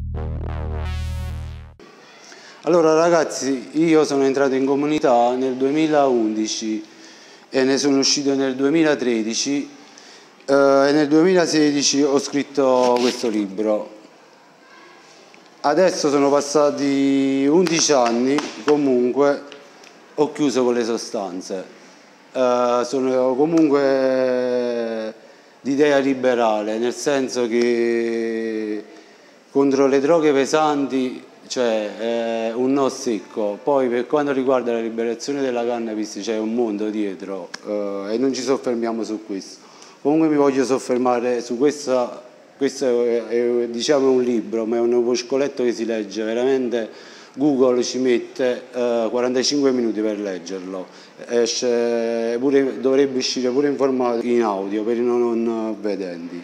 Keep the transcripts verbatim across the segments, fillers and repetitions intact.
Allora ragazzi, io sono entrato in comunità nel duemilaundici e ne sono uscito nel duemilatredici eh, e nel duemilasedici ho scritto questo libro. Adesso sono passati undici anni, comunque ho chiuso con le sostanze. Eh, sono comunque di idea liberale, nel senso che contro le droghe pesanti c'è eh, un no secco. Poi per quanto riguarda la liberazione della cannabis c'è un mondo dietro eh, e non ci soffermiamo su questo. Comunque mi voglio soffermare su questa, questo è, è diciamo un libro, ma è un opuscoletto che si legge veramente. Google ci mette eh, quarantacinque minuti per leggerlo, esce, pure, dovrebbe uscire pure in formato in audio per i non, non vedenti.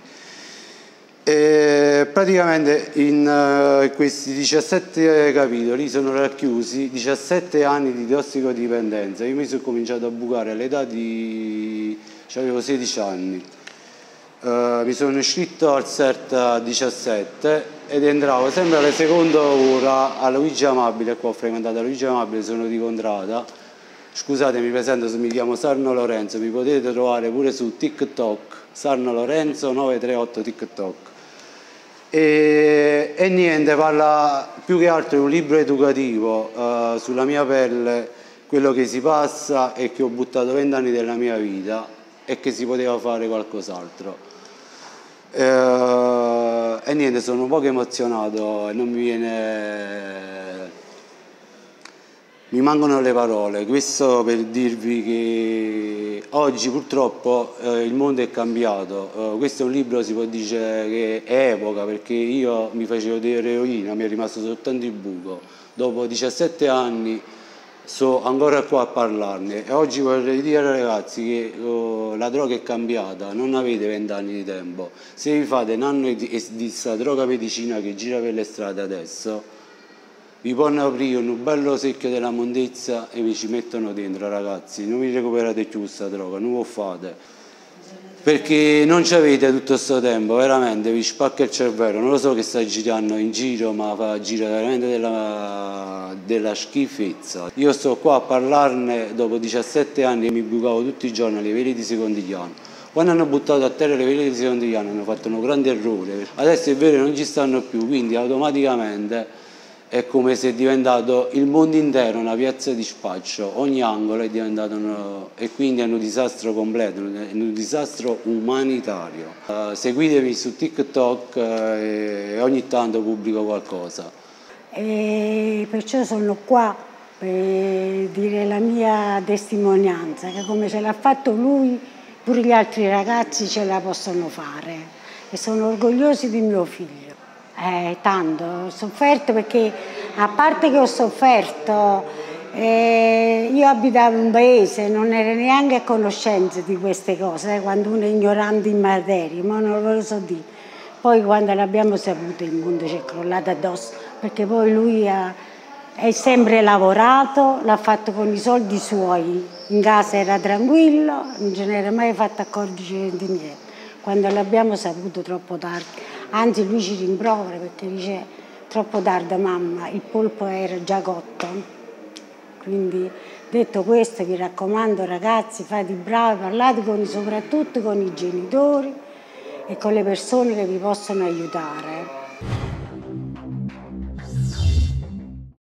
E praticamente in uh, questi diciassette capitoli sono racchiusi diciassette anni di tossicodipendenza. Io mi sono cominciato a bucare all'età di... avevo sedici anni. Uh, mi sono iscritto al C E R T a diciassette ed entravo sempre alla seconda ora a Luigi Amabile. Qua ho frequentato Luigi Amabile, sono di Contrada. Scusate, mi presento, mi chiamo Sarno Lorenzo, mi potete trovare pure su TikTok, Sarno Lorenzo nove tre otto TikTok. E, e niente, parla più che altro di un libro educativo uh, sulla mia pelle, quello che si passa e che ho buttato vent'anni della mia vita e che si poteva fare qualcos'altro. Uh, e niente, sono un po' emozionato e non mi viene... mi mancano le parole. Questo per dirvi che oggi purtroppo eh, il mondo è cambiato. Uh, questo è un libro, si può dire che è epoca, perché io mi facevo dell'eroina, mi è rimasto soltanto il buco. Dopo diciassette anni sono ancora qua a parlarne e oggi vorrei dire ai ragazzi che uh, la droga è cambiata, non avete vent'anni di tempo. Se vi fate un anno di questa droga medicina che gira per le strade adesso, vi possono aprire un bello secchio della mondezza e vi ci mettono dentro, ragazzi. Non vi recuperate più questa droga, non lo fate. Perché non ci avete tutto questo tempo, veramente, vi spacca il cervello. Non lo so che sta girando in giro, ma fa gira veramente della, della schifezza. Io sto qua a parlarne dopo diciassette anni e mi bucavo tutti i giorni alle vele di Secondigliano. Quando hanno buttato a terra le vele di Secondigliano hanno fatto un grande errore. Adesso è vero, non ci stanno più, quindi automaticamente è come se è diventato il mondo intero una piazza di spaccio, ogni angolo è diventato uno, e quindi è un disastro completo, è un disastro umanitario. Uh, seguitemi su TikTok uh, e ogni tanto pubblico qualcosa. E perciò sono qua per dire la mia testimonianza, che come ce l'ha fatto lui, pure gli altri ragazzi ce la possono fare e sono orgogliosi di mio figlio. Eh, tanto, ho sofferto perché, a parte che ho sofferto, eh, io abitavo in un paese, non ero neanche a conoscenza di queste cose, eh, quando uno è ignorante in materia, ma non lo so dire. Poi quando l'abbiamo saputo il mondo ci è crollato addosso, perché poi lui ha è sempre lavorato, l'ha fatto con i soldi suoi, in casa era tranquillo, non ce n'era mai fatto accorgere di niente. Quando l'abbiamo saputo troppo tardi, anzi lui ci rimprovera perché dice troppo tardi mamma, il polpo era già cotto. Quindi detto questo vi raccomando ragazzi, fate i bravi, parlate con, soprattutto con i genitori e con le persone che vi possono aiutare.